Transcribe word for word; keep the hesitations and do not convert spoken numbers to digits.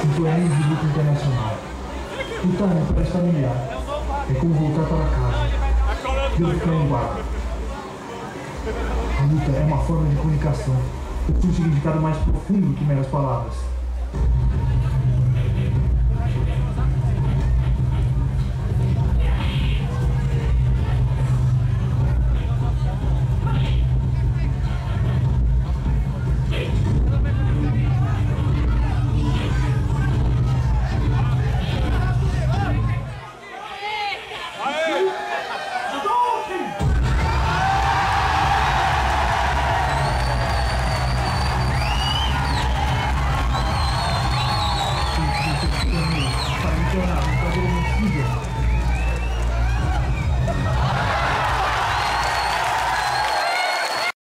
um torneio de luta internacional. Lutar me parece familiar. É como voltar para casa. Devo ficar em guarda. A luta é uma forma de comunicação. Possui um significado mais profundo do que meras palavras.